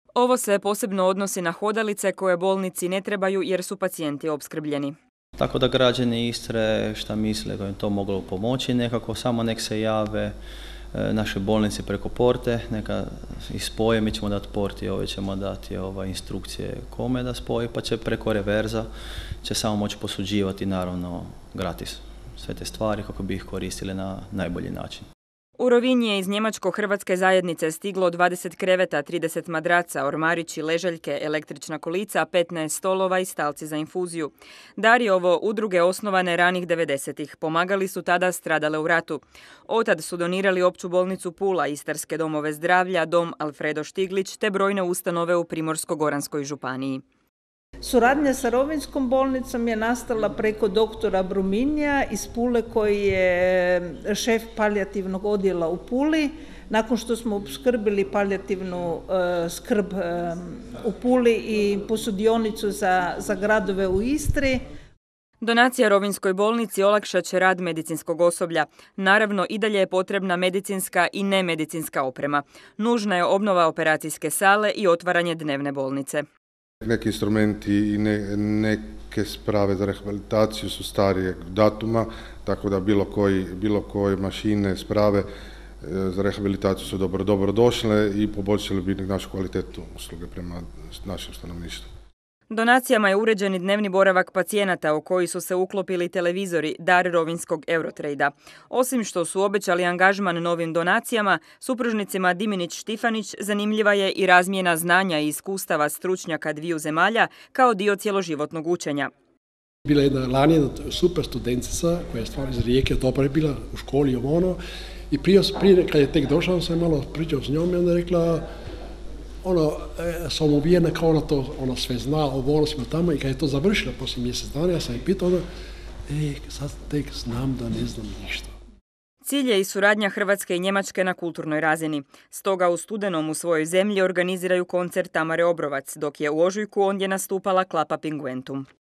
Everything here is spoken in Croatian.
Ovo se posebno odnosi na hodalice koje bolnici ne trebaju jer su pacijenti opskrbljeni. Tako da građani Istre šta misle da im to moglo pomoći, nekako samo nek se jave naše bolnice preko porte, neka ispoje, mi ćemo dati porti, ove ćemo dati instrukcije kome da spoji, pa će preko reverza će samo moći posuđivati naravno gratis sve te stvari kako bi ih koristili na najbolji način. U Rovinj je iz njemačko-hrvatske zajednice stiglo 20 kreveta, 30 madraca, ormarići, ležaljke, električna kolica, 15 stolova i stalci za infuziju. Dariovo udruge osnovane ranih 90-ih pomagali su tada stradale u ratu. Otad su donirali Opću bolnicu Pula, istarske domove zdravlja, dom Alfredo Štiglić te brojne ustanove u Primorsko-goranskoj županiji. Suradnja sa Rovinjskom bolnicom je nastala preko doktora Bruminja iz Pule koji je šef palijativnog odjela u Puli. Nakon što smo opskrbili palijativnu skrb u Puli i posudionicu za gradove u Istri. Donacija Rovinjskoj bolnici olakšat će rad medicinskog osoblja. Naravno, i dalje je potrebna medicinska i nemedicinska oprema. Nužna je obnova operacijske sale i otvaranje dnevne bolnice. Neki instrumenti i neke sprave za rehabilitaciju su starijeg datuma, tako da bilo koje mašine, sprave za rehabilitaciju su dobro došle i poboljšale bi našu kvalitetu usluge prema našem stanovništvu. Donacijama je uređen i dnevni boravak pacijenata u koji su se uklopili televizori, dar rovinjskog Eurotrade-a. Osim što su obećali angažman novim donacijama, supružnicima Diminić-Štifanić zanimljiva je i razmjena znanja i iskustava stručnjaka dviju zemalja kao dio cjeloživotnog učenja. Bila je lani super studentica koja je stvarno iz Rijeke, dobra je bila u školi i prije kad je tek došao sam malo pričao s njom i onda je rekla sam uvijena kao ona sve zna o bolestima tamo i kad je to završila poslije mjesec dana, ja sam je pitao sad tek znam da ne znam ništa. Cilj je i suradnja Hrvatske i Njemačke na kulturnoj razini. Stoga u studenom u svojoj zemlji organiziraju koncert Tamare Obrovac, dok je u ožujku ondje nastupala Klapa Pinguentum.